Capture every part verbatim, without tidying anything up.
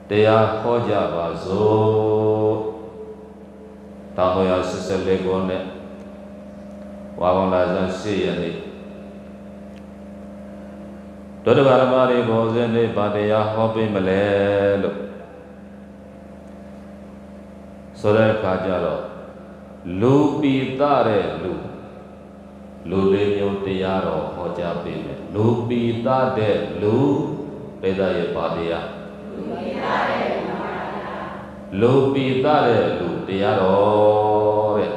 Tea hoja bazo tahoya sisele gone wawala zan siyani dodo baramari bozene badeya hobi malelo sore kajalo lu pitare lu lu le nyo teyaro hoja pime lu pitade lu pedaye badeya lu pitare lu teyaro re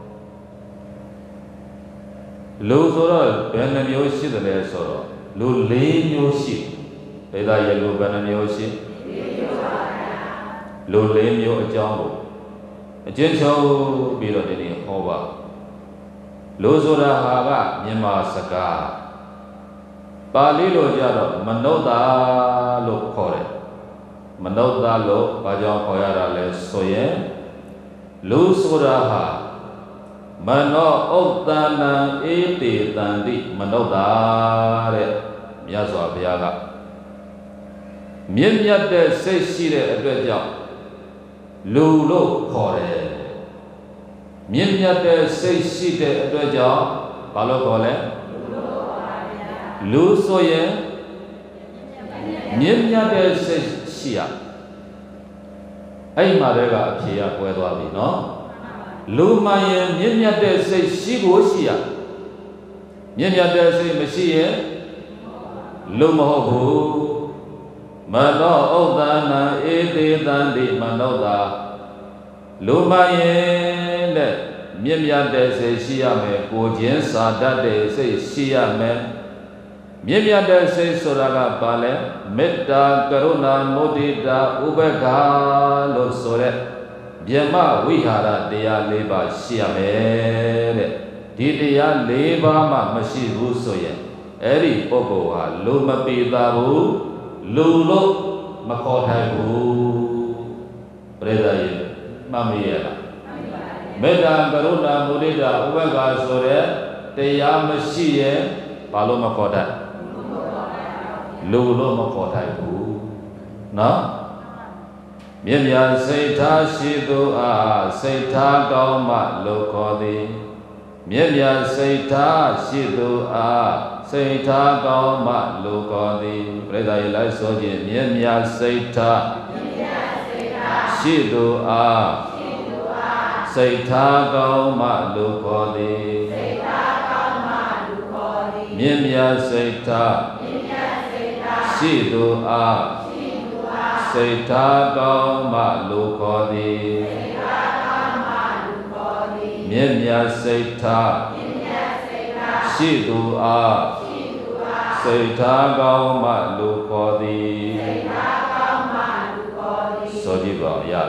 lu soro bena myoshi dele soro lu le myoshi pedaye lu bena myoshi lu le myo ajaung ko ajen chau pi lo tini ho ba lu sora ha ba Myanmar saka Pali lo ja do manodda lo khaw de manodda lo ba jaung khaw ya da le so yin lu sora ha mano uttana ete tandi manodda de Myat Swa Bhuya ka Myet myat de siat shi de atwet jaung lu lo khaw de Myet myat de siat shi de atwet jaung ba lo khaw le lu so yin myet myat de siat shi ya ai ma de ka a phye ya pwe twa bi no lu ma yin myet myat de siat shi ko shi ya myet myat de siat ma shi yin lu ma hob bu mano uttana ete tandi manodda lu ma yin de myet myat de siat shi ya me ko chin sa dat de siat shi ya me myet myat de siat soda ka ba le metta karuna mudita ubekha lo so de Vyama wihara teya le ba shi ya me de di teya le ba ma ma shi bu so yin eri pokko ha lu ma pita bu lu lo ma khaw thai bu preda yin ma mi ya la metta karuna mudita ubekha so de teya ma shi yin ba lo ma khaw thai lu lo ma khaw thai bu no Myet myat siat tha shi tu a siat tha kaung ma lo khaw thi Myet myat siat tha shi tu a siat tha kaung ma lo khaw thi preda yin lai so chin myet myat siat tha shi tu a siat tha kaung ma lo khaw thi Myet myat siat tha shi tu a siat tha kaung ma lo khaw thi Myet myat siat tha shi tu a siat tha kaung ma lo khaw thi so ji ba ya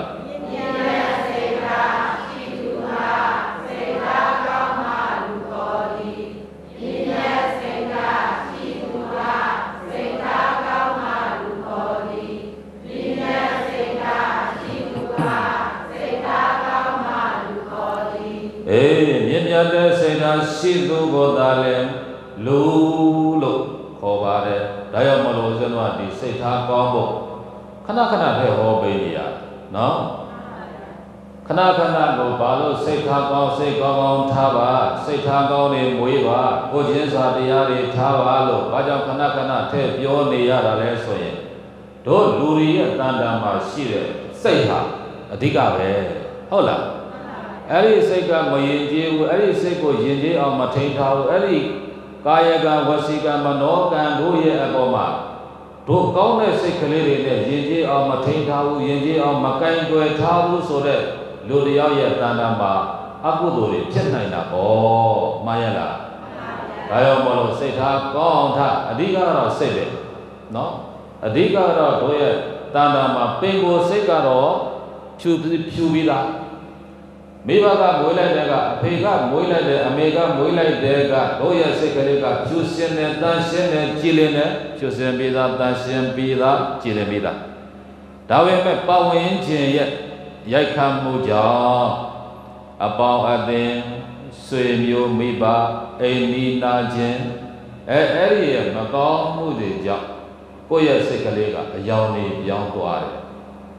eh myet myat de siat tha shi tu ko ta le lu lo khaw ba de da yaw ma lo usin wa di siat tha kaung bo khana khana the ho pe ni ya no khana khana ko ba lo siat tha kaung siat kaung kaung tha ba siat tha kaung ni mwe ba ko chin sa taya ni tha ba lo ba jaw khana khana the pyo ne ya da le so yin do lu ri ye tan ta ma shi de siat ha adhika beဟုတ်လားအဲ့ဒီစိတ်ကမယဉ်ကျေးဘူးအဲ့ဒီစိတ်ကိုယဉ်ကျေးအောင်မထိန်ထားဘူးအဲ့ဒီကာယကဝစီကမနောကံတို့ရဲ့အပေါ်မှာတို့ကောင်းတဲ့စိတ်ကလေးတွေနဲ့ယဉ်ကျေးအောင်မထိန်ထားဘူးယဉ်ကျေးအောင်မကင်တွယ်ထားဘူးဆိုတဲ့လူတယောက်ရဲ့တဏ္ဍာမှာအကုသိုလ်တွေဖြစ်နိုင်တာပေါ့မှန်ရလားဒါကြောင့်မလို့စိတ်ထားကောင်းထအဓိကတော့စိတ်ပဲနော်အဓိကတော့တို့ရဲ့တဏ္ဍာမှာပင်ကိုယ်စိတ်ကတော့ဖြူဖြူပြီးသားမိဘကမွေးလိုက်တဲ့ကအဖေကမွေးလိုက်တဲ့အမေကမွေးလိုက်တဲ့ကတို့ရဲ့စိတ်ကလေးကဖြူစင်တဲ့တန်ရှင်းတဲ့ကြည်လင်တဲ့ဖြူစင်ပြီးသားတန်ရှင်းပြီးသားကြည်လင်ပြီးသားဒါပေမဲ့ပဝင်ခြင်းရဲ့ရိုက်ခတ်မှုကြောင့်အပေါင်းအသင်းဆွေမျိုးမိဘအိမ်နီးနာခြင်းအဲအဲ့ဒီရဲ့မကောင်းမှုတွေကြောင့်ကိုယ့်ရဲ့စိတ်ကလေးကအယောင်နေပြောင်းသွားတယ်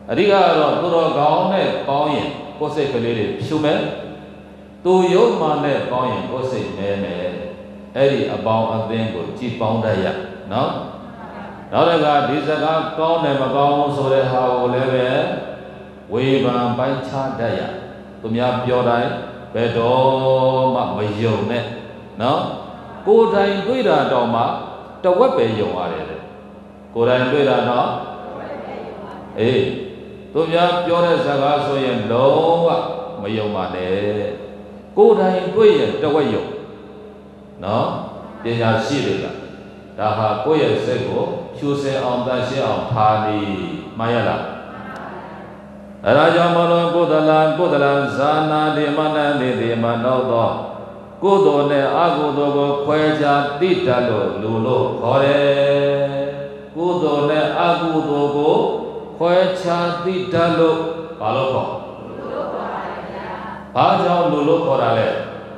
အဓိကတော့သူတော်ကောင်းနဲ့ပေါင်းရင်ကိုယ်စိတ်ကလေးတွေဖြူမယ်သူယုံမှနဲ့ပေါင်းရင်ကိုယ်စိတ်မဲမယ်အဲ့ဒီအပေါင်းအသင်းကိုကြည်ပေါင်းတတ်ရနော်နောက်တစ်ခါဒီစကားကောင်းတယ်မကောင်းဆိုတဲ့ဟာကိုလည်းပဲဝေဖန်ပိုင်းခြားတတ်ရသူများပြောတိုင်းဘယ်တော့မှမယုံနဲ့နော်ကိုယ်တိုင်တွေ့တာတော့မှတဝက်ပဲယုံရတယ်ကိုယ်တိုင်တွေ့တာတော့အေးသူများပြောတဲ့စကားဆိုရင်လုံးဝမယုံပါနဲ့ကိုယ်တိုင်တွေ့ရင်တဝက်ယုံနော်ပညာရှိတွေကဒါဟာကိုယ့်ရဲ့စိတ်ကိုဖြူစင်အောင်တန်ရှင်းအောင်ထားနေမှန်ရလားအဲဒါကြောင့်မလို့ကိုယ်တလံကိုယ်တလံဇာနာတိမနန္တိတိမနောသောကိုယ်တော်နဲ့အကုသိုလ်ကိုခွဲခြားသိတတ်လို့လူလို့ခေါ်တယ်ကိုယ်တော်နဲ့အကုသိုလ်ကိုခွဲခြားသိတတ်လို့ဘာလို့ခေါ်လူလို့ခေါ်ပါလဲဗျာဘာကြောင့်လူလို့ခေါ်တာလဲ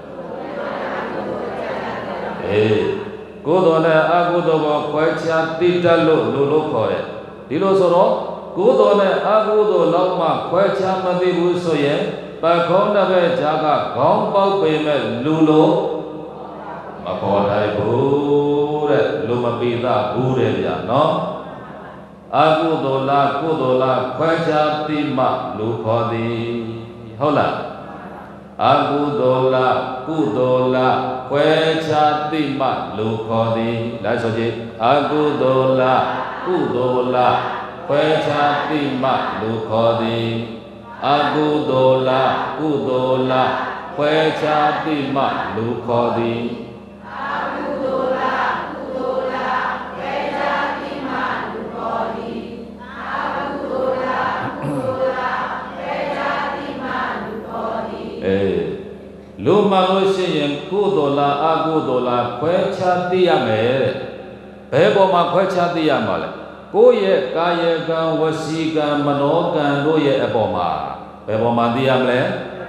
အေးကိုယ်တော်နဲ့အကုသိုလ်ကိုခွဲခြားသိတတ်လို့လူလို့ခေါ်တယ်ဒီလိုဆိုတော့ကိုယ်တော်နဲ့အကုသိုလ်လောက်မှခွဲခြားမသိဘူးဆိုရင်ပခုံးတစ်ဖက်ကြားကခေါင်းပေါက်ပေမဲ့လူလို့မခေါ်နိုင်ဘူးတဲ့လူမပိသဘူးတဲ့ဗျာနော်အကုသိုလ်လားကုသိုလ်လားခွဲခြားသိမှလူခေါ်သည်ဟုတ်လားအကုသိုလ်လားကုသိုလ်လားခွဲခြားသိမှလူခေါ်သည်လိုက်ဆိုကြည့်အကုသိုလ်လားကုသိုလ်လားခွဲခြားသိမှလူခေါ်သည်အကုသိုလ်လားကုသိုလ်လားခွဲခြားသိမှလူခေါ်သည်အကုသိုလ်လားကုသိုလ်လားခွဲခြားသိမှလူခေါ်သည်အကုသိုလ်လားကုသိုလ်လားခွဲခြားသိမှလူခေါ်သည်အေးလူမှလို့ရှိရင်ကုသိုလ်လားအကုသိုလ်လားခွဲခြားသိရမယ်တဲ့ဘယ်ပေါ်မှာခွဲခြားသိရမှာလဲကိုယ့်ရဲ့ကာယကံဝစီကံမနောကံတို့ရဲ့အပေါ်မှာဘယ်ပေါ်မှာသိရမလဲ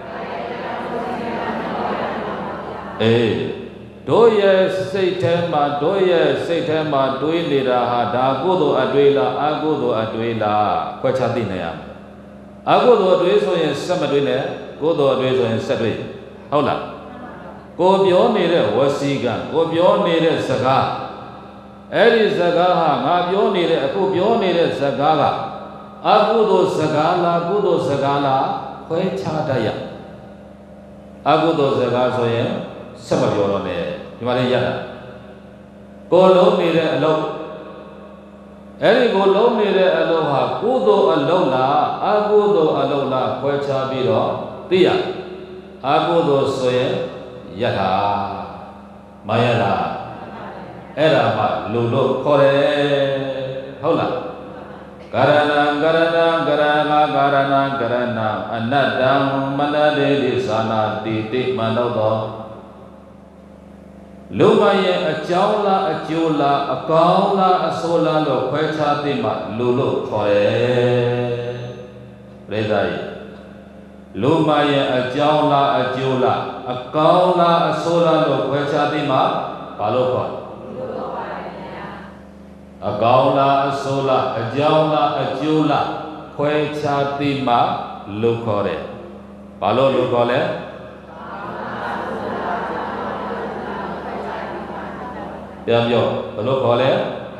အေးတို့ရဲ့စိတ်ထဲမှာတို့ရဲ့စိတ်ထဲမှာတွေးနေတာဟာဒါကုသိုလ်အတွေးလားအကုသိုလ်အတွေးလားခွဲခြားသိနိုင်ရမယ်အကုသိုလ်အတွေးဆိုရင်စက်မတွေးနဲ့ကုသိုလ်အတွေးဆိုရင်စက်တွေးဟုတ်လားကိုပြောနေတဲ့ဝစီကံကိုပြောနေတဲ့စကားအဲ့ဒီစကားဟာငါပြောနေတဲ့အခုပြောနေတဲ့စကားကအကုသိုလ်စကားလားကုသိုလ်စကားလားခွဲခြားတတ်ရအကုသိုလ်စကားဆိုရင်ဆက်မပြောတော့နဲ့ဒီမှာလေးရတာကိုလုံးနေတဲ့အလုပ်အဲ့ဒီကိုလုံးနေတဲ့အလုပ်ဟာကုသိုလ်အလုပ်လားအကုသိုလ်အလုပ်လားခွဲခြားပြီးတော့သိရအကုသိုလ်ဆိုရင်ယထာမယထာအဲ့ဒါမှလူလို့ခေါ်တယ်ဟုတ်လားကာရဏံကာရဏံကာရဏကာရဏံကာရဏံအနတ္တံမနတေတိသာနာတိတိမနောသောလူမရဲ့အကြောင်းလားအကျိုးလားအကောင်းလားအဆိုးလားလို့ခွဲခြားသိမှလူလို့ခေါ်တယ်ပြိဿကြီးလူမရဲ့အကြောင်းလားအကျိုးလားအကောင်းလားအဆိုးလားလို့ခွဲခြားသိမှဘာလို့ခေါ်အကောင်းလားအဆိုးလားအကြောင်းလားအကျိုးလားခွဲခြားသိမှလူခေါ်တယ်ဘာလို့လူခေါ်လဲပြန်ပြောဘယ်လိုခေါ်လဲ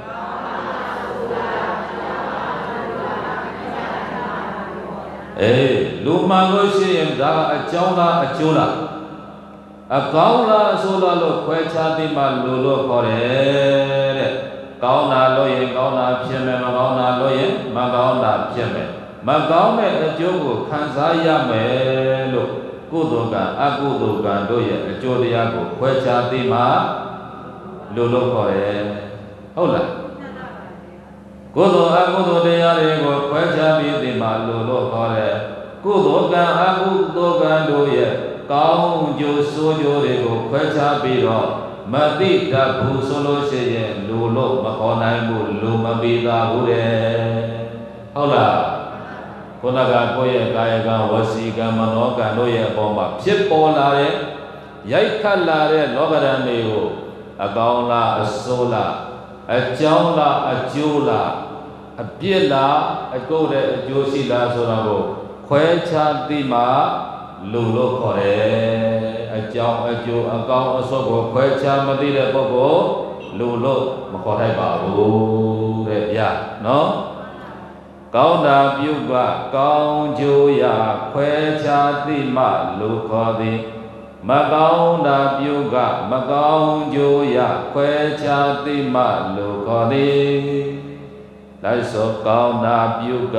အေးလူမှန်လို့ရှိရင်ဒါအကြောင်းလားအကျိုးလားအကောင်းလားအဆိုးလားလို့ခွဲခြားသိမှလူလို့ခေါ်တယ်တဲ့ကောင်းတာလို့ရင်ကောင်းတာဖြစ်မယ်မကောင်းတာလို့ရင်မကောင်းတာဖြစ်မယ်မကောင်းတဲ့အကျိုးကိုခံစားရမယ်လို့ကုသိုလ်ကံအကုသိုလ်ကံတို့ရဲ့အကျိုးတရားကိုခွဲခြားသိမှလူလို့ခေါ်တယ်ဟုတ်လားကုသိုလ်အကုသိုလ်တရားတွေကိုခွဲခြားပြီးသိမှလူလို့ခေါ်တယ်ကုသိုလ်ကံအကုသိုလ်ကံတို့ရဲ့ကောင်းကျိုးဆိုးကျိုးတွေကိုခွဲခြားပြီးတော့မသိတတ်ဘူးဆိုလို့ရှိရင်လူလို့မခေါ်နိုင်ဘူးလူမပြီးသားဘူးတဲ့ဟုတ်လားခုနကကိုယ့်ရဲ့ကာယကံဝစီကံမနောကံတို့ရဲ့အပေါ်မှာဖြစ်ပေါ်လာတဲ့ရိုက်ခတ်လာတဲ့လောကဓာတ်တွေကိုအကောင်းလားအဆိုးလားအကြောင်းလားအကျိုးလားအပြစ်လားအကျိုးတဲ့အကျိုးရှိလားဆိုတာကိုခွဲခြားသိမှလူလို့ခေါ်တယ်အကြောင်းအကျိုးအကောင်းအဆိုးကိုခွဲခြားမသိတဲ့ပုဂ္ဂိုလ်လူလို့မခေါ်ထိုက်ပါဘူးတဲ့ဗျာနော်ကောင်းတာပြုကကောင်းကျိုးရာခွဲခြားသိမှလူခေါ်သည်မကောင်းတာပြုကမကောင်းကျိုးရာခွဲခြားသိမှလူခေါ်သည်လိုက်ဆိုကောင်းတာပြုက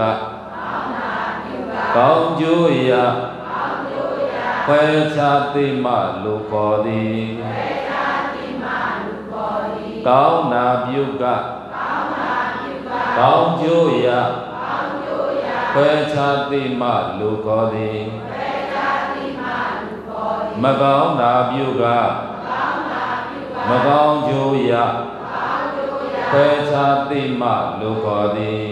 ကောင်းကျိုးရာခွဲခြားသိမှလူခေါ်သည်ကောင်းတာပြုကကောင်းကျိုးရာခွဲခြားသိမှလူခေါ်သည်မကောင်းတာပြုကမကောင်းကျိုးရာခွဲခြားသိမှလူခေါ်သည်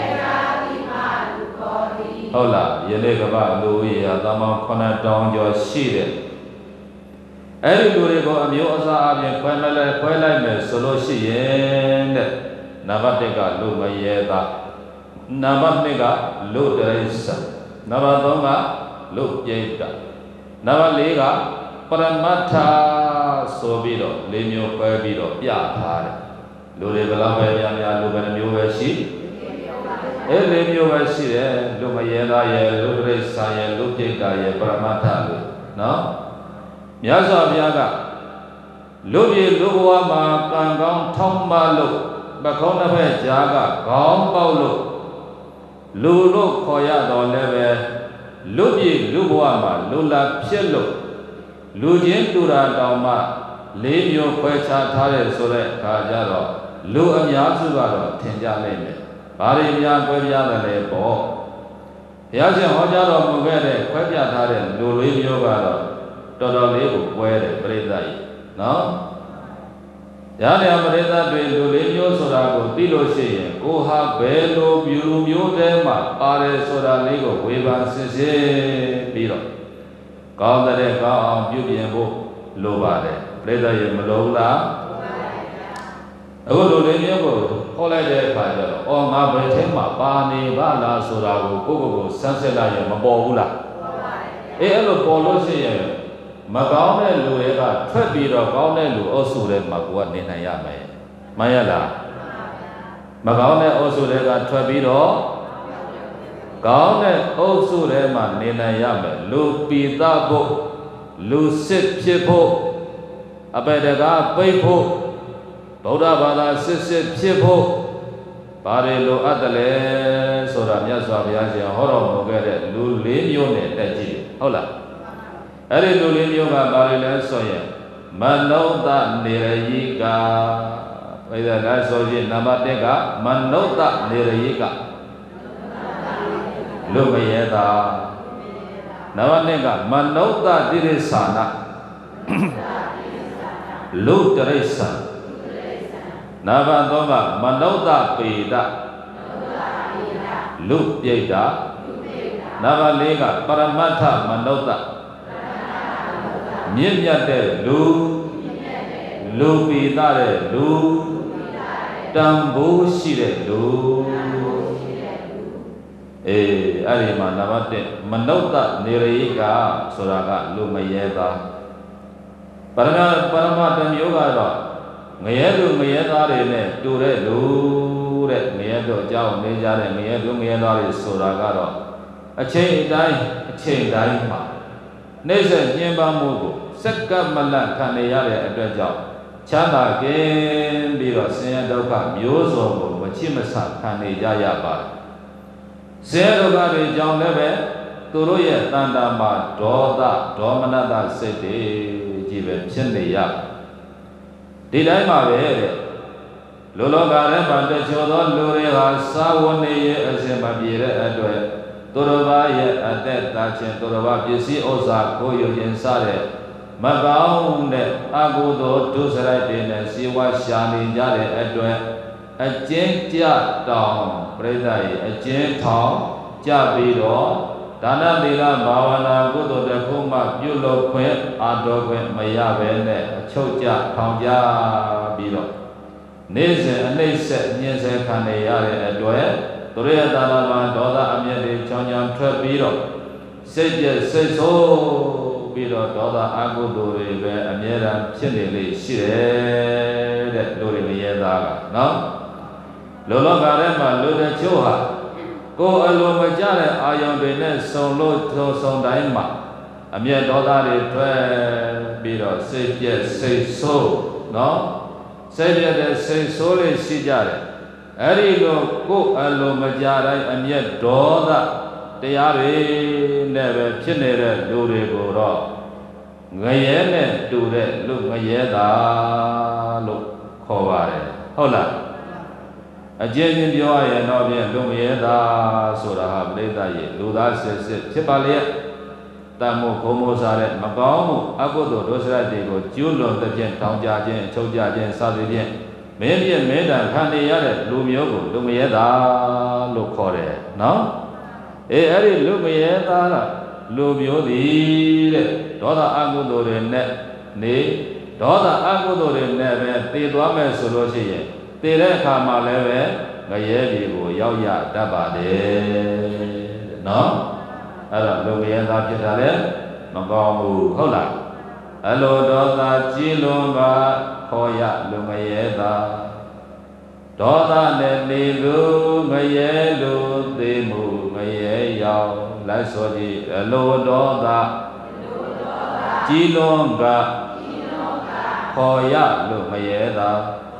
ဟုတ်လားယနေ့ကမ္ဘာလူကြီးဟာသမန်ခုနှစ်တောင်ကျော်ရှိတယ်အဲ့ဒီလူတွေကိုအမျိုးအစားအပြင်ခွဲမလဲခွဲလိုက်မယ်ဆိုလို့ရှိရင်တဲ့နံပါတ်တစ်ကလူမရဲသားနံပါတ်နှစ်ကလူတရိစ္ဆာန်နံပါတ်သုံးကလူပြိတ္တနံပါတ်လေးကပရမတ္ထဆိုပြီးတော့လေးမျိုးခွဲပြီးတော့ပြထားတယ်လူတွေဘယ်လောက်ပဲများများလူပဲမျိုးပဲရှိအဲ့လေးမျိုးပဲရှိတယ်လူမရဲသားရဲ့လူတရိစ္ဆာန်ရဲ့လူပြိတ္တရဲ့ပရမတ္ထလို့နော်မြတ်စွာဘုရားကလူပြည်လူဘဝမှာကံကောင်းထောင်းမလို့ပခုံးတစ်ဖက်ကြားကခေါင်းပေါက်လို့လူလို့ခေါ်ရတော့လည်းပဲလူပြည်လူဘဝမှာလူလာဖြစ်လို့လူချင်းတူတာတောင်မှလေးမျိုးခွဲခြားထားတယ်ဆိုတဲ့အခါကျတော့လူအများစုကတော့ထင်ကြနိုင်တယ်။ဘာတွေများခွဲပြားတယ်လဲပေါ့။ဘုရားရှင်ဟောကြားတော်မူခဲ့တဲ့ခွဲပြားထားတဲ့လူလေးမျိုးကတော့တော်တော်လေးကိုပွဲတယ်ပြိဿကြီးနော်။ညာနေပရိသတ်တွေလူလေးမျိုးဆိုတာကိုသိလို့ရှိရင်ကိုဟာဘယ်လိုပြုမျိုးတည်းမှပါတယ်ဆိုတာလေးကိုဝေဖန်စစ်ဆေးပြီးတော့ကောင်းတဲ့ကောင်းအောင်ပြုပြင်ဖို့လိုပါတယ်ပြိဿရေမလိုဘူးလားအခုလူလေးမျိုးကိုခေါ်လိုက်တဲ့အခါကျတော့အော်ငါဘယ်ထဲမှာပါနေပါလားဆိုတာကိုကိုယ့်ကိုယ်ကိုစမ်းစစ်လိုက်ရင်မပေါ်ဘူးလားအေးအဲ့လိုပေါ်လို့ရှိရင်မကောင်းတဲ့လူတွေကထွက်ပြီးတော့ကောင်းတဲ့လူအုပ်စုတွေမှာကိုကနေနိုင်ရမယ်မှန်ရလားမကောင်းတဲ့အုပ်စုတွေကထွက်ပြီးတော့ကောင်းတဲ့အုပ်စုတွေမှာနေနိုင်ရမယ်လူပိသဖို့လူစစ်ဖြစ်ဖို့အပေတကားပိတ်ဖို့ဗုဒ္ဓဘာသာစစ်စစ်ဖြစ်ဖို့ဘာတွေလိုအပ်တယ်လဲဆိုတာမြတ်စွာဘုရားရှင်ဟောတော်မူခဲ့တဲ့လူလေးမျိုးနဲ့တက်ကြည့်ဟုတ်လားအဲ့ဒီလူလေးမျိုးကဘာတွေလဲဆိုရင်မနုဿနေရယိကဘယ်ဒါလဲဆိုရင်နံပါတ်တစ်ကမနုဿနေရယိကလူမရဲတာနံပါတ်နှစ်ကမနုဿတိရိစ္ဆာနလူတရိစ္ဆာန်နံပါတ်သုံးကမနုဿပေဒလူပြိတ္တာနံပါတ်လေးကပရမတ္ထမနုဿမြင့်မြတ်တဲ့လူလူပိသတဲ့လူတန်ဖိုးရှိတဲ့လူအေးအဲ့ဒီမှာနံပါတ်တစ်မနုဿနေရိကဆိုတာကလူမရဲသားပရမပရမတမျိုးကတော့ငရဲလူငရဲသားတွေနဲ့တူတဲ့လူတဲ့ငရဲတို့အကြောင်းနေကြတဲ့ငရဲလူငရဲသားတွေဆိုတာကတော့အချိန်အတိုင်းအချိန်တိုင်းမှာနှိမ့်ဆက်ညှဉ်းပန်းမှုကိုစက္ကမလန့်ခံနေရတဲ့အတွက်ကြောင့်ချမ်းသာကင်းပြီးတော့ဆင်းရဲဒုက္ခမျိုးစုံကိုမချစ်မဆခံနေကြရပါတယ်ဆင်းရဲဒုက္ခတွေကြောင့်လည်းပဲသူတို့ရဲ့တန်တာမှာဒေါသဒေါမနတစိတ်တွေကြီးပဲဖြစ်နေရဒီတိုင်းမှာပဲတဲ့လူလောကထဲမှာတချို့သောလူတွေဟာစာဝတ်နေရဲ့အစဉ်မပြေတဲ့အတွက်သူတော်ဘာရဲ့အသက်တာခြင်းသူတော်ဘာပစ္စည်းဥစ္စာကိုယူခြင်းစတဲ့မကောင်းတဲ့အကုသိုလ်ဒုစရိုက်တွေနဲ့စီဝါရှာနေကြတဲ့အတွက်အကျဉ်းကြတောင်ပြိဿရဲ့အကျဉ်းထောင်ကြပြီးတော့ဒါနသီလဘာဝနာကုသိုလ်တစ်ခုမှပြုလုပ်ခွင့်အာတော်ခွင့်မရဘဲနဲ့အချုပ်ကြထောင်ကြပြီးတော့နေ့စဉ်အနှိမ့်ဆက်ညှင်းဆဲခံနေရတဲ့အတွက်သူသူတို့ရဲ့တာနာမှာဒေါသအမျက်တွေချောင်းချောင်းထွက်ပြီးတော့စိတ်ပြည့်စိတ်ဆိုးပြီးတော့ဒေါသအကုသိုလ်တွေပဲအမြဲတမ်းဖြစ်နေလေရှိတယ်တဲ့လူတွေမရဲသားကနော်လူလောကထဲမှာလူတချို့ဟာကိုယ်အလိုမကျတဲ့အာယုန်တွေနဲ့စုံလို့စုံတိုင်းမှာအမျက်ဒေါသတွေထွက်ပြီးတော့စိတ်ပြည့်စိတ်ဆိုးနော်စိတ်ပြည့်တဲ့စိတ်ဆိုးလေးရှိကြတယ်အဲ့ဒီလိုကိုယ်အလိုမကျတိုင်းအမျက်ဒေါသတရားတွေနဲ့ပဲဖြစ်နေတဲ့လူတွေကိုတော့ငရဲနဲ့တူတဲ့လူငရဲသားလို့ခေါ်ပါတယ်ဟုတ်လားအကျဉ်းချင်းပြောရရင်တော့ဖြင့်လူငရဲသားဆိုတာဟာပြိဿရဲ့လူသားစစ်စစ်ဖြစ်ပါလေတတ်မှုခုံမိုးစားတဲ့မကောင်းမှုအကုသိုလ်ဒုစရိုက်တွေကိုကျူးလွန်တဲ့ဖြင့်ထောင်ကြခြင်းအချုပ်ကြခြင်းစသည်ဖြင့်မင်းပြည့်မင်းတန်ခံနေရတဲ့လူမျိုးကိုလူငရဲသားလို့ခေါ်တယ်နော်အေးအဲ့ဒီလူမရဲသားကလူမျိုးသည်တဲ့ဒေါသအကုသိုလ်တွေနဲ့နေဒေါသအကုသိုလ်တွေနဲ့ပဲတည်သွားမယ်ဆိုလို့ရှိရင်တည်တဲ့အခါမှာလည်းပဲငရဲပြည်ကိုရောက်ရတတ်ပါတယ်နော်အဲ့တော့လူမရဲသားဖြစ်တာလည်းမကောင်းဘူးဟုတ်လားအလိုဒေါသကြီးလွန်ကခေါ်ရလူမရဲသားဒေါသနဲ့နေလူငရဲလူသိမှုငရဲရောက်လိုက်ဆိုကြည့်အလိုဒေါသကြီးလွန်ကခေါ်ရလူငရဲသာ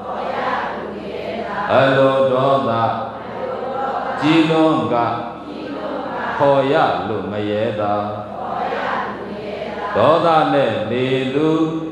အလိုဒေါသကြီးလွန်ကခေါ်ရလူငရဲသာဒေါသနဲ့နေလူ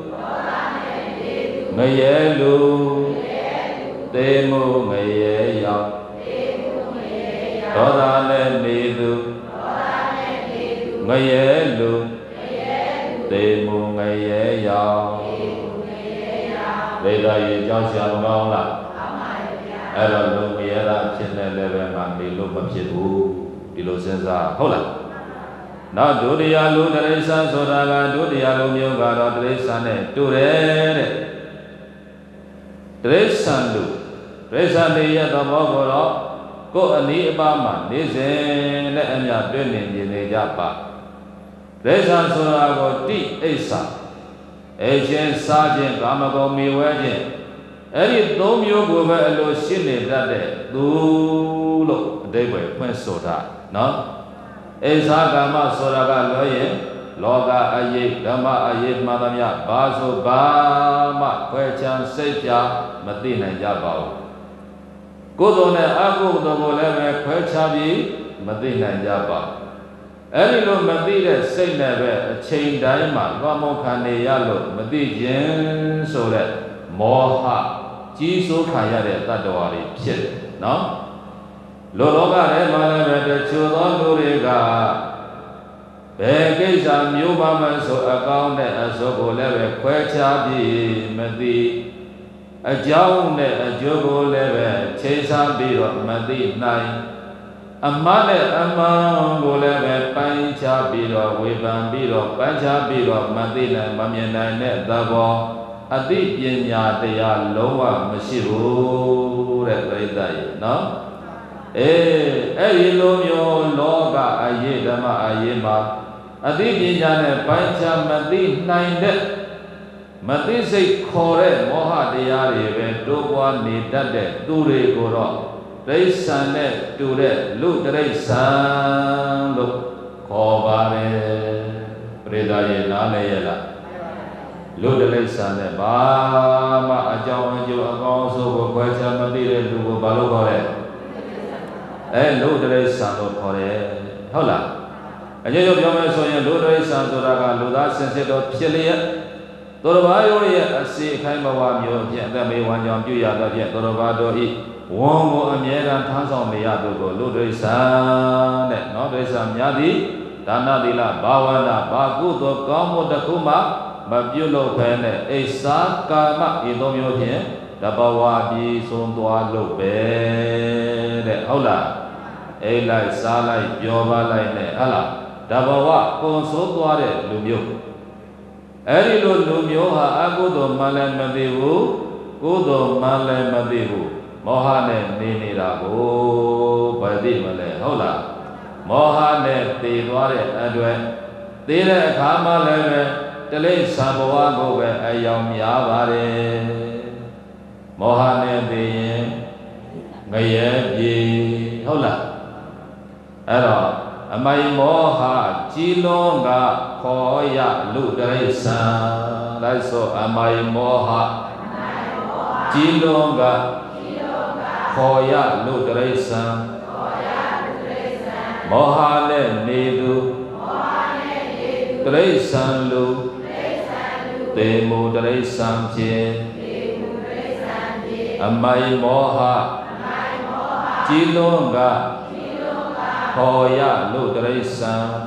ငရဲလူသေမှုငရဲရောက်ဒေါသနဲ့နေသူငရဲလူသေမှုငရဲရောက်ဒေသကြီးကြောင်းရှာမကောင်းလားအဲ့တော့လူငရဲသားဖြစ်နေလည်းပဲငါနေလို့မဖြစ်ဘူးဒီလိုစဉ်းစားဟုတ်လားနောက်ဒုတိယလူတရိစ္ဆာန်ဆိုတာကဒုတိယလူမျိုးကတော့တရိစ္ဆာန်နဲ့တူတယ်တဲ့တရိစ္ဆာန်လူတရိစ္ဆာန်တွေရဲ့သဘောကိုတော့ကိုယ်အနည်းအပါးမှာနေစဉ်နဲ့အမြတွေ့နေနေကြပါတရိစ္ဆာန်ဆိုတာကိုတိအိဋ္ဌာအချင်းစားခြင်းကာမဂုဏ်မီဝဲခြင်းအဲ့ဒီသုံးမျိုးကိုပဲအလိုရှင်းနေတတ်တဲ့သူလို့အဓိပ္ပာယ်ဖွင့်ဆိုတာနော်အိဋ္ဌာကာမဆိုတာကလွဲရင်လောကအရေးဓမ္မအရေးမှန်သမျှဘာဆိုဘာမှခွဲခြားစိတ်ပြမသိနိုင်ကြပါဘူးကုသိုလ်နဲ့အကုသိုလ်ကိုလည်းပဲခွဲခြားပြီးမသိနိုင်ကြပါဘူးအဲ့ဒီလိုမသိတဲ့စိတ်နဲ့ပဲအချိန်တိုင်းမှာလွှမ်းမိုးခံနေရလို့မသိခြင်းဆိုတဲ့မောဟကြီးစိုးခံရတဲ့တတ္တဝါတွေဖြစ်တယ်နော်လောလောကထဲမှာလည်းပဲတချို့သောလူတွေကဘယ်ကိစ္စမျိုးပါမှဆိုအကောင်းနဲ့အဆိုးကိုလည်းပဲခွဲခြားပြီးမသိအကြောင်းနဲ့အကျိုးကိုလည်းပဲချိန်ဆပြီးတော့မသိနိုင်အမှားနဲ့အမှန်ကိုလည်းပဲပိုင်းခြားပြီးတော့ဝေဖန်ပြီးတော့ပိုင်းခြားပြီးတော့မသိနိုင်မမြင်နိုင်တဲ့သဘောအသိပညာတရားလုံးဝမရှိဘူးတဲ့ပြိဿရဲ့နော်အေးအဲ့ဒီလိုမျိုးလောကအရေးဓမ္မအရေးမှာအသိပညာနဲ့ပိုင်းခြားမသိနိုင်တဲ့မသိစိတ်ခေါ်တဲ့မောဟတရားတွေပဲတိုးပွားနေတတ်တဲ့သူတွေကိုတော့တိဋ္ဌာန်နဲ့တူတဲ့လူတိဋ္ဌာန်လို့ခေါ်ပါတယ်ပရိသတ်ရဲ့နားလည်ရလားလူတိဋ္ဌာန်နဲ့ဘာမှအကြောင်းအကျိုးအကောင်းဆုံးကိုခွဲခြားမသိတဲ့လူကိုဘာလို့ခေါ်လဲအဲလူတိဋ္ဌာန်လို့ခေါ်တယ်ဟုတ်လားအကျဉ်းချုပ်ပြောမယ်ဆိုရင်လူတိဋ္ဌာန်ဆိုတာကလူသားစင်စစ်တော်ဖြစ်လျက်သူတော်ဘာတို့ရဲ့အစီအခိုင်းဘဝမျိုးအဖြစ်အသက်မေဝံကြောင့်ပြုရတဲ့ဖြင့်သူတော်ဘာတို့ဤဝန်ကိုအမြဲတမ်းထမ်းဆောင်နေရသူကိုလူတိဋ္ဌာန်တဲ့နော်တိဋ္ဌာန်များသည်ဒါနသီလဘာဝနာဘာကုသိုလ်ကောင်းမှုတစ်ခုမှမပြုလုပ်ဘဲနဲ့အိစ္ဆာကာမဤသုံးမျိုးဖြင့်တဘဝပြီးဆုံးသွားလို့ပဲတဲ့ဟုတ်လားအိမ်လိုက်စားလိုက်ပြောပါလိုက်နဲ့ဟုတ်လားတဘဝကုန်ဆိုးသွားတဲ့လူမျိုးအဲ့ဒီလိုလူမျိုးဟာအကုသိုလ်မှလည်းမသိဘူးကုသိုလ်မှလည်းမသိဘူးမောဟနဲ့နေနေတာကိုဗသိမလဲဟုတ်လားမောဟနဲ့တည်သွားတဲ့အတွက်တည်တဲ့အခါမှလည်းပဲတလိ္ဆာဘဝကိုပဲအယောင်များပါတယ်မောဟနဲ့တည်ရင်ငရဲပြေဟုတ်လားအဲ့တော့အမိုင်မောဟကြီးလွန်ကခေါ်ရလူတရိစ္ဆာန်လိုက်ဆိုအမိုင်မောဟကြီးလွန်ကခေါ်ရလူတရိစ္ဆာန်မောဟနဲ့နေသူတရိစ္ဆာန်လူတေမူတရိစ္ဆာန်ဖြင့်အမိုင်မောဟကြီးလွန်ကခေါ်ရလူတရိစ္ဆာန်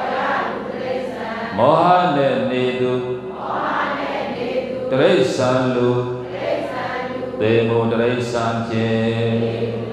မောဟနဲ့နေသူတရိစ္ဆာန်လူသေမုတရိစ္ဆာန်ဖြင့်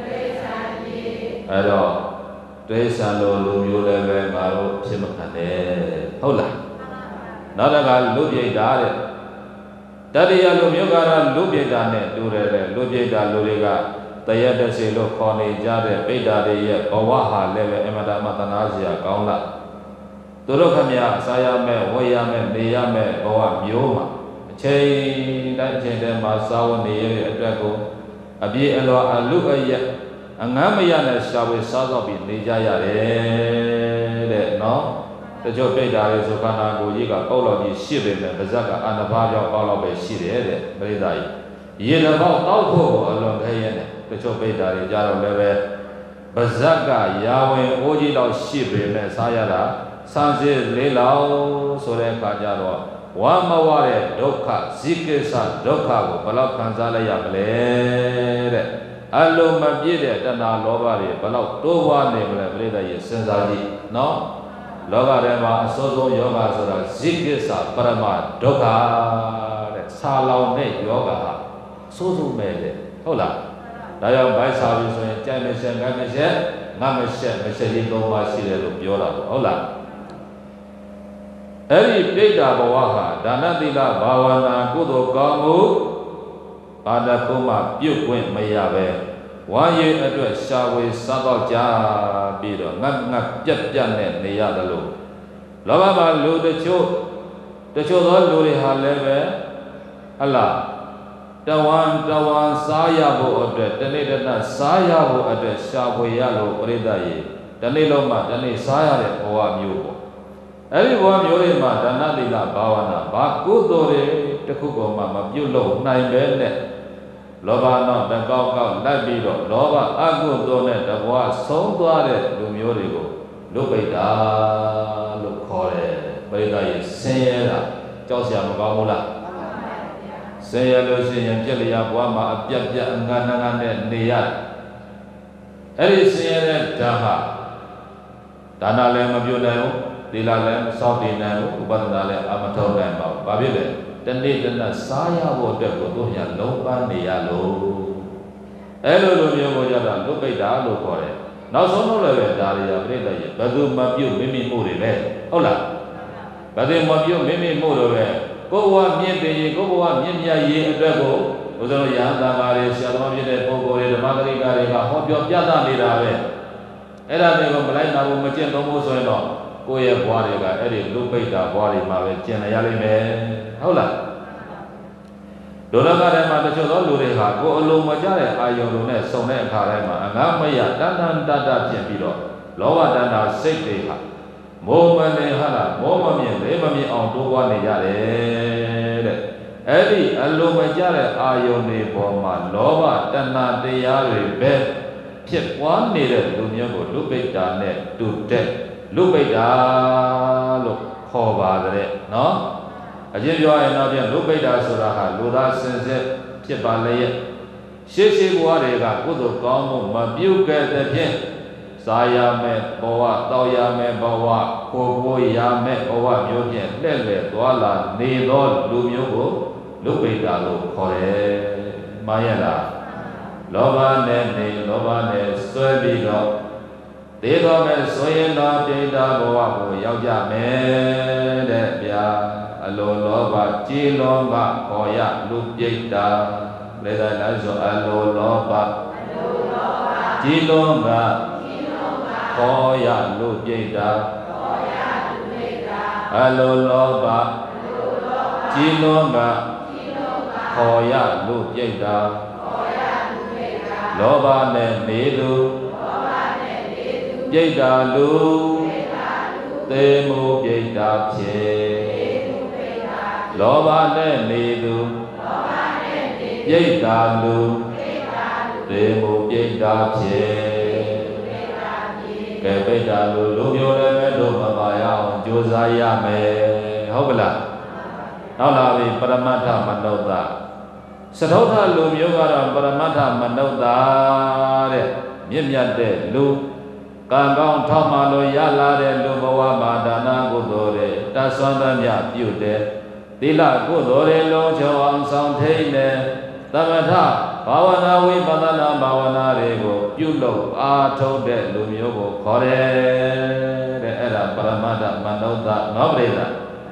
အဲ့တော့တရိစ္ဆာန်လိုလူမျိုးလည်းပဲငါတို့ဖြစ်မခံနဲ့ဟုတ်လားနောက်တစ်ခါလူပြိတ္တာတဲ့တတိယလူမျိုးကတော့လူပြိတ္တာနဲ့တူတယ်လေလူပြိတ္တာလူတွေကတရက်တစေလို့ခေါ်နေကြတဲ့ပိဋ္ဌာတွေရဲ့ဘဝဟာလည်းပဲအမတမတနာစရာကောင်းလားသူတို့ခမရစားရမယ်ဝယ်ရမယ်နေရမယ်ဘဝမျိုးမှာအချိန်တိုင်းအချိန်တိုင်းမှာစားဝတ်နေရတဲ့အတွက်ကိုအပြည့်အလွာအလူအယက်အငမ်းမရနဲ့ရှာဝေစားတော့ပြီးနေကြရတယ်တဲ့နော်တချို့ပိဋ္ဌာတွေဆိုခန္ဓာကိုယ်ကြီးကပေါက်လောက်ကြီးရှိပေမဲ့ပါဇက်ကအာနဘာပြောက်ပေါက်လောက်ပဲရှိတယ်တဲ့ပရိသတ်ကြီးရေတစ်ပေါက်တောက်ဖို့အလွန်ခဲရဲနဲ့တချို့ပိဋ္ဌာတွေကြတော့လည်းပဲပါဇက်ကရာဝင်အိုးကြီးလောက်ရှိပေမဲ့စားရတာစံစစ်လေးလောက်ဆိုတဲ့အခါကျတော့ဝမ်းမဝတဲ့ဒုက္ခဇိကိစ္စဒုက္ခကိုဘယ်လောက်ခံစားလိုက်ရမလဲတဲ့အလုံးမပြည့်တဲ့တဏှာလောဘတွေဘယ်လောက်တိုးပွားနေမလဲပြိတ္တရဲ့စဉ်းစားကြည့်နော်လောကထဲမှာအစိုးဆုံးယောဂဆိုတာဇိကိစ္စပရမဒုက္ခတဲ့ဆာလောင်တဲ့ယောဂဟာစိုးစိုးမဲ့တဲ့ဟုတ်လားဒါကြောင့်ဘိုက်စာပြီးဆိုရင်ကြိုက်မရှက်ငတ်မရှက်ငတ်မရှက်မရှက်ကြီးသုံးပါးရှိတယ်လို့ပြောတာပေါ့ဟုတ်လားအဲ့ဒီပိဋ္ဌာဘဝဟာဒါနသီလဘာဝနာကုသိုလ်ကောင်းမှုဘာတခုမှပြုတ်ခွင့်မရပဲဝါရည်အတွက်ရှာဝေစားတော့ကြပြီးတော့ငတ်ငတ်ပြက်ပြက်နဲ့နေရတယ်လို့လောဘမှာလူတချို့တချို့သောလူတွေဟာလည်းပဲဟလာတဝံတဝံစားရဖို့အတွက်တနေ့တည်းစားရဖို့အတွက်ရှာဖွေရလို့ပရိသတ်ရေတနေ့လုံးမှတနေ့စားရတဲ့ဘဝမျိုးပေါ့အဲ့ဒီဘဝမျိုးတွေမှာဒါနသီလဘာဝနာဘာကုသိုလ်တွေတစ်ခုကောင်မှမပြုတ်လို့နိုင်ပဲနဲ့လောဘတော့တကောက်ကောက်လိုက်ပြီးတော့လောဘအကုသိုလ်နဲ့တဘဝဆုံးသွားတဲ့လူမျိုးတွေကိုလုပိတ္တာလို့ခေါ်တယ်ပရိသတ်ရေဆင်းရဲတာကြောက်စရာမကောင်းဘူးလားဆင်းရဲလို့ရှိရင်ပြက်လျာဘဝမှာအပြက်ပြက်အငန်းငန်းနဲ့နေရတယ်အဲ့ဒီဆင်းရဲတဲ့ဓာတ်ဟာဒါနလည်းမပြုတ်နိုင်ဘူးသီလလည်းမစောင့်တည်နိုင်ဘူးဥပဒနာလည်းအမထောက်နိုင်ပါဘူးဘာဖြစ်လဲတနေ့တနေ့စားရဖို့အတွက်ကိုတို့ညာလုံးပန်းနေရလို့အဲ့လိုလိုမျိုးကိုကြတာလုပိတ္တာလို့ခေါ်တယ်နောက်ဆုံးတော့လည်းပဲဒါတွေကပြိတ္တရဲ့ဘယ်သူမပြုတ်မိမိမှုတွေပဲဟုတ်လားဘယ်သူမပြုတ်မိမိမှုတွေပဲကိုယ်ဘဝမြင့်တည်ရင်ကိုယ်ဘဝမြင့်မြတ်ရေးအတွက်ကိုဘုရားရဟန်းသာမာတွေဆရာတော်ဖြစ်တဲ့ပုဂ္ဂိုလ်တွေဓမ္မဂရိကတွေကဟောပြောပြသနေတာပဲအဲ့ဒါတွေကိုမလိုက်နာဘူးမကျင့်သုံးဘူးဆိုရင်တော့ကိုယ့်ရဲ့ဘဝတွေကအဲ့ဒီလုပိတ္တာဘဝတွေမှာပဲကျင့်ရလိမ့်မယ်ဟုတ်လားဒုရကထဲမှာတချို့သောလူတွေဟာကိုယ်အလုံးမကျတဲ့အာယုံတွေနဲ့စုံတဲ့အခါတိုင်းမှာအငါမရတန်တန်တတဖြစ်ပြီးတော့လောဘတဏ္ဍာစိတ်တွေဟာမောမလင်ဟာလားမောမမြင်လေးမမြင်အောင်တိုးပွားနေရတယ်တဲ့အဲ့ဒီအလုံးမကျတဲ့အာယုံတွေပေါ်မှာလောဘတဏ္ဍာတရားတွေပဲဖြစ်ပွားနေတဲ့လူမျိုးကိုလုပိတ္တာနဲ့တူတဲ့လုပိတ္တာလို့ခေါ်ပါတယ်နော်အချင်းပြောရင်တော့ပြန်လုပိတ္တာဆိုတာဟာလူသားစင်စစ်ဖြစ်ပါလေရဲ့ရှေးရှေးဘဝတွေကကုသိုလ်ကောင်းမှုမပြုခဲ့တဲ့ဖြင့်စားရမယ်ဘဝတောက်ရမယ်ဘဝကိုကိုရမယ်ဘဝမျိုးဖြင့်လှည့်လည်သွားလာနေသောလူမျိုးကိုလုပိတ္တာလို့ခေါ်တယ်မှန်ရဲ့လားလောဘနဲ့နေလောဘနဲ့ဆွဲပြီးတော့သေတော်မဲ့ဆိုရင်တော့ပိဋ္ဌာဘဝကိုရောက်ကြမယ်တဲ့ဗျာအလိုလောဘကြီးလွန်ကခေါ်ရလူပိဋ္ဌာ Lê đại lại rồi alo lo ba Chi luôn cả Khó ya lu dây đà Alo lo ba Chi luôn cả Khó ya lu dây đà Lo ba nè nế lu Dây đà lu Tê mô dây đà chê Lo ba nè nế lu Dây đà lu Tê mô dây đà chê Kể bây giờ lu lu miêu lên mấy đồ mà bà yào Chú gia ya mê Hốc là Nó là vì Paramatha Mandauta Sathotha lu miêu gà ra Paramatha Mandauta Miên nhật để lu Càng gong thọ mà lu ya la để lu bawa ma dana gu đồ để Ta xoan tâm ya piu để Tí là gu đồ để lu cho ông song thế nè Tamatha Bhavana Vipadana Bhavana re go piu lo a thâu để lu miêu go khó để Để ấy là Paramatha Mandauta Nó bề là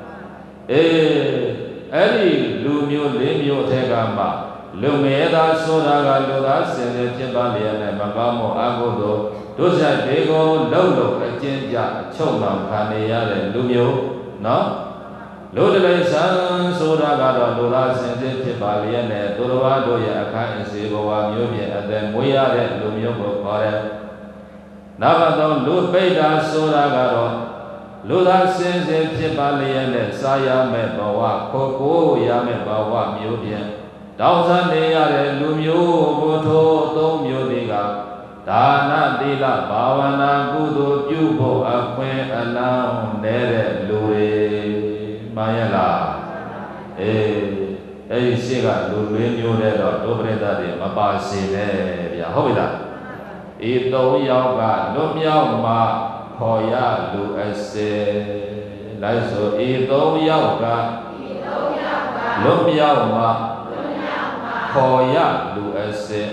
Ê Ấy đi lu miêu lê miêu thế gà mà Lu mê đa sô đa gà lu đá xên lê thiên bà lê này mà gà mô á gô đồ Đô giải bê gô lâu lâu cái chên dạ châu lòng khá nê ya lê lu miêu Nó Lu đê lê sáng sô đa gà đồ lu đá xên lê thiên bà lê này Tô đô á đô ya khá in xê bô wá miêu miên ả tê mô ya lê lu miêu gô khó lê Nā gà tông lu bê đa sô đa gà đồ Lu đá xên lê thiên bà lê này Sā ya mê bà wá khô kô ya mê bà wá miêu miên Đào sân đi ya lê lu miêu bố thô tông miêu đi gà Đà nā tī lā bhavana gu đô piu bố ā khuyên ā lao nê rê lu rê Mā yā la Ê Ê xê gà lu rê miêu rê rô Đô bê đà rê mā bà xê rê bìa hô bì đà Ý tố yao gà lu miao mā Khó ya lu ā xê Lại số ý tố yao gà Lu miao mā Khó ya lu ā xê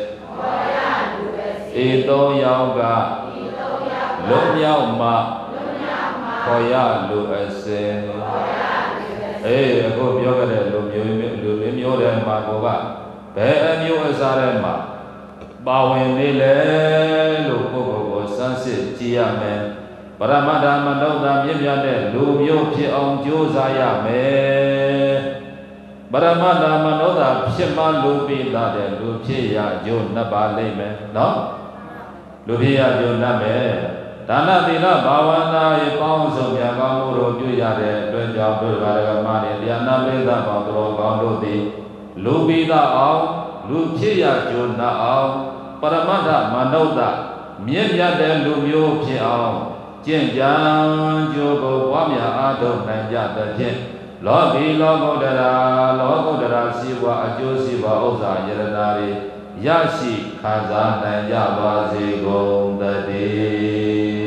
Ý tố yao gà Lu miao mā Khó ya lu ā xê Ê cô biểu cái này lu miêu lu miêu rê mā cô gà Bé miêu ā xa rê mā Bà huynh đi lê lu cô cô cô sân xịt chi ya mê Paramatha Mandauta miên nhật để lu miêu phía ông chú gia ya mê Paramatha Mandauta phía mà lu bì đà để lu phía ya chú nà bà lê mê Nó Lu phía ya chú nà mê Đà nà tī nà bhavana yī paung sông ya cao mô rô chú ya để Tuyên chào tuyên gà rā gà mā nì Điya nà bê đà bảo trò cao đô tī Lu bì đà ông Lu phía ya chú nà ông Paramatha Mandauta miên nhật để lu miêu phía ông Chên chán chú cô quá mẹ á đông nành dạ tật chên Lo bì lo cô đà ra Lo cô đà ra si wa á chú si wa ốc giả yê rà nà rì Yá si khán giả nành dạ ba si gông tật đi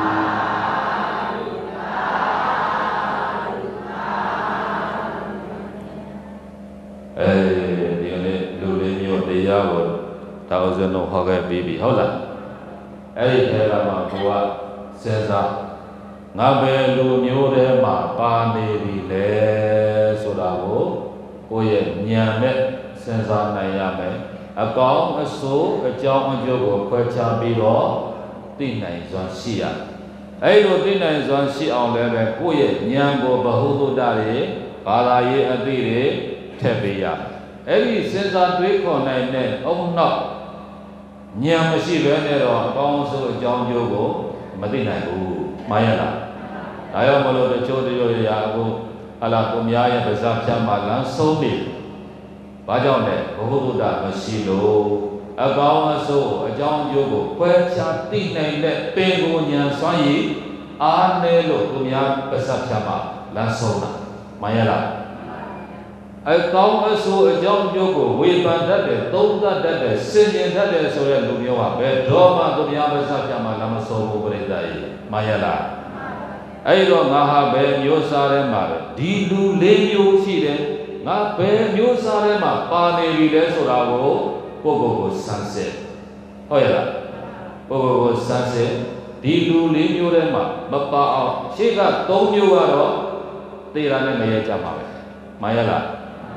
Ê Đi gà nê lưu lê miêu tê yá wo Tao dân nông hoa ghé bì bì hốt là Ê thế là mà cô ạ Sẽ ra Ngā bē lu miêu rē mā pā nē bì lē Sô đà bố Cô yé nhā mẹ Sẽ ra nā yā mẹ Ā cao ā số ā cháu ā chô cô Khoe chā bì rō Tī nāi doan xī yā Ê rō tī nāi doan xī āo lē mẹ Cô yé nhā cô bà hô tô đà rē Bà đà yé ā tī rē Thē bì yā Ê rī sẽ ra tuế khổ nāi nē Ông nọ Nhā mà xī bē nē rō Cao số ā cháu chô cô Mà tī nāi cô Mā yā la Đó là một lúc cho tôi rồi ya cô ala cũng ya ya bây giờ chăm mà lắng sâu đi bà cháu này có hút đã mà xì lô ở cao ở số ở trong vô bộ quét cha tin này để bên cô nhà xoay gì anh này lúc cũng ya bây giờ chăm mà lắng sâu na mà ya la ở cao ở số ở trong vô bộ vi phạm đất để tôn đất đất để sinh nhân đất để số là lúc nhiều à về đó mà cũng ya bây giờ chăm mà lắng sâu bộ bên đây mà ya la Ây đó ngā hā bē miêu sā rē mā rē Dī lū lē miêu xī rē Ngā bē miêu sā rē mā pā nē rī rē sō rā gō Bō bō bō sān sē Hō yā rā Bō bō bō sān sē Dī lū lē miêu rē mā Mā pā āo Xē kā tō miêu gā rō Tē rā nē mē yé chā mā bē Mā yā rā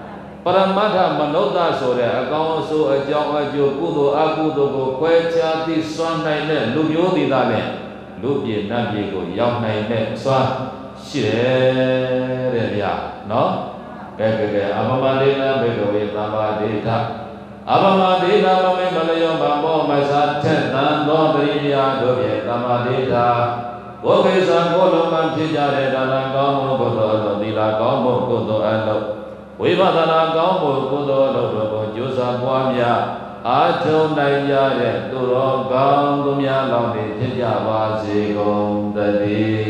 ပရမတ္ထမနုဿဆိုတဲ့အကောင်အဆိုးအကြောင်းအကျိုးကုသိုလ်အကုသိုလ်ကိုခွဲခြားသိစွမ်းနိုင်တဲ့လူမျိုးသည်သာနဲ့လူပြည်နတ်ပြည်ကိုရောက်နိုင်တဲ့စွမ်းရှိတယ်တဲ့ဗျာနော်ကဲကဲကဲအမမလေးနာဘေကဝေသမ္မာဒိဋ္ဌအမမဒိဋ္ဌမမေမလယောမမောမသထက်တန်သောတရိယာတို့ဖြင့်သမ္မာဒိဋ္ဌဘုဂိသံကိုလုံးကဖြစ်ကြတဲ့ဒါနကောင်းမှုကုသိုလ်အလုပ်သီလကောင်းမှုကုသိုလ်အလုပ်ဝိပဿနာကောင်းမှုကုသိုလ်အလုပ်တို့ကိုကြိုးစားပွားများအားထုတ်နိုင်ကြတဲ့သူတော်ကောင်းသူများလောင်းတွေဖြစ်ကြပါစေကုန်သတည်း